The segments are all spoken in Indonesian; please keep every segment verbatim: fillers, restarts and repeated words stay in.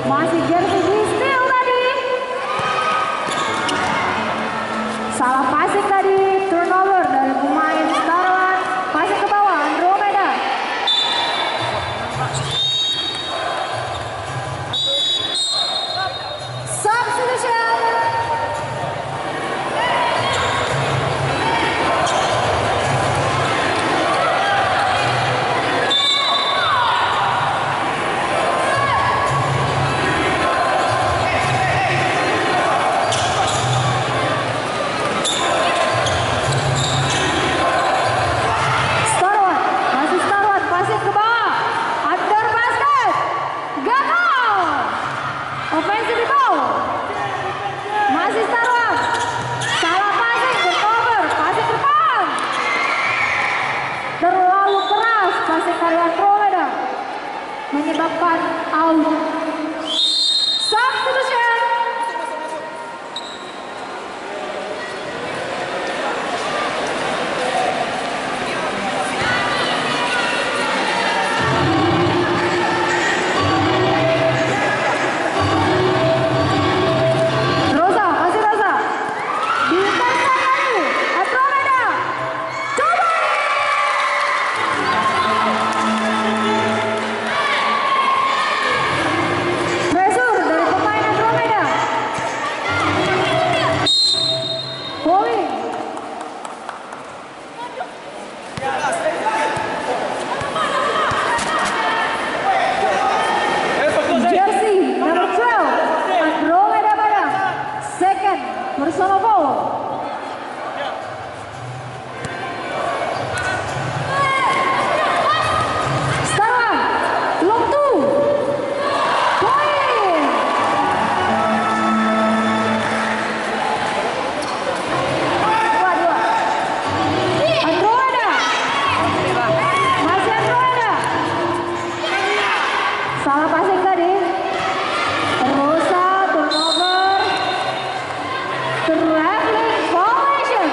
Masih jersey di steal tadi. Salah passing tadi, turnover dari pemain Starwan. Passing ke bawah, Andromeda. Substitution. Offensive ball. Masih Starwan. Salah passing, turnover, passing ke depan. Terlalu keras passing dari Andromeda menyebabkan out. Substitution. Personal foul. Starwan, long two. Point. Dua, dua. Andromeda. Masih Andromeda. Salah passing tadi. Rosa, turnover. Traveling formation.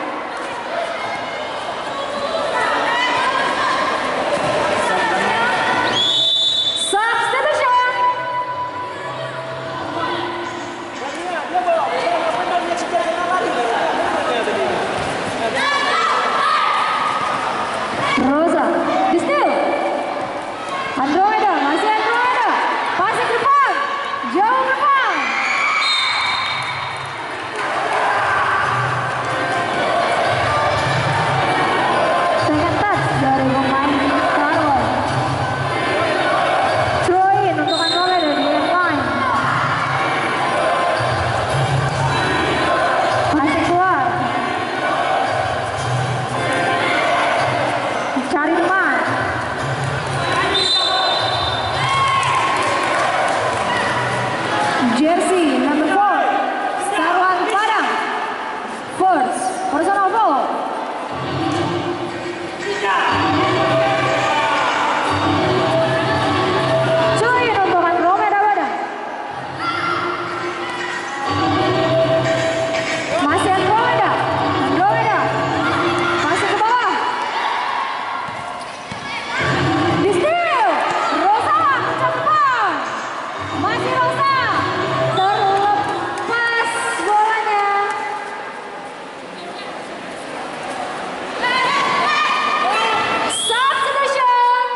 Substitution. Rosa, di steal. Andromeda, masih Andromeda. Passing ke depan, jauh ke depan. Dari pemain Starwan. Throw in untuk Andromeda di end line. Masih keluar. Cari teman. Jersey number four. Starwan Padang. First personal foul. Cuin untuk Andromeda Padang. Masih Andromeda. Andromeda. Masih ke bawah. Di steal. Rosa ke depan. Masih Rosa. Terlepas bolanya. Substitution.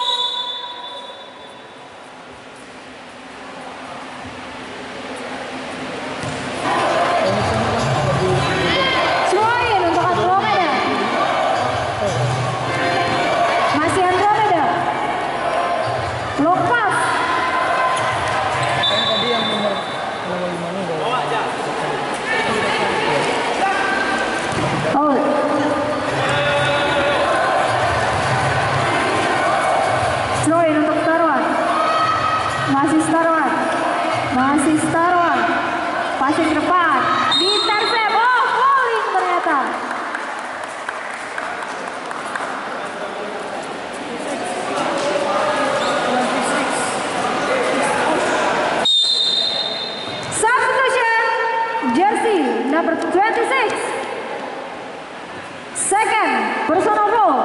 Throw in untuk Andromeda. Masih Andromeda. Long pass. Tadi yang nomor nomor lima nya bawa aja. Oh. Throw in untuk Starwan. Masih Starwan. Masih Starwan. Passing ke depan. Intercept. Oh, falling ternyata. Substitution. Jersey number twenty-six. Second personal foul.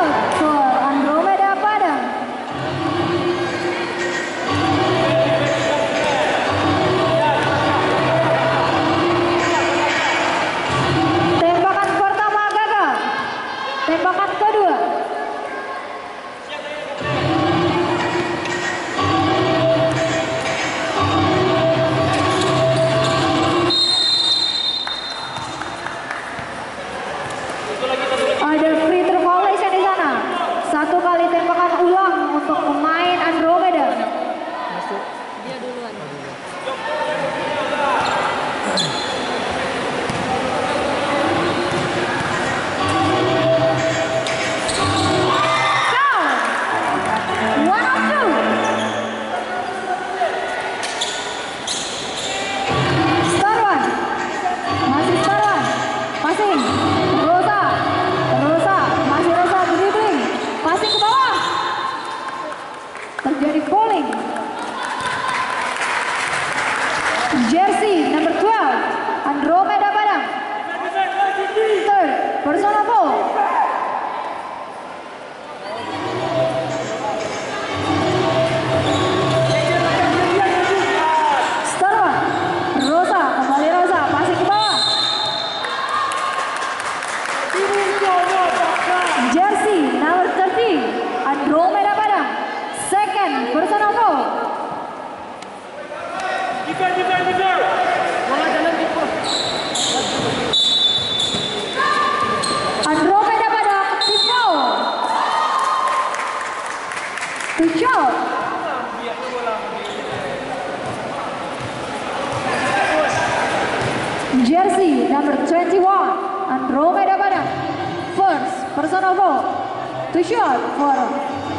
out for Andromeda Padang. Tembakan pertama gagal. Tembakan kedua. Ada free throw violation di sana. Satu kali tembakan ulang untuk pemain Andromeda. Masuk. Dia duluan. Foul. One of two. Star one. Masih Star one. Passing. Rosa. Rosa. Masih Rosa dribbling. Passing ke bawah. Terjadi bowling. Jersey number twelve. Andromeda Padang. Third. Personal foul. Star one. Rosa. Kembali Rosa. Passing ke bawah. Jersey number thirteen. Andromeda Padang. Second. Personal foul. Bola dalam di pos. Andromeda Padang team foul. Two shot. Jersey number twenty-one. Andromeda Padang. First personal foul. Two shot for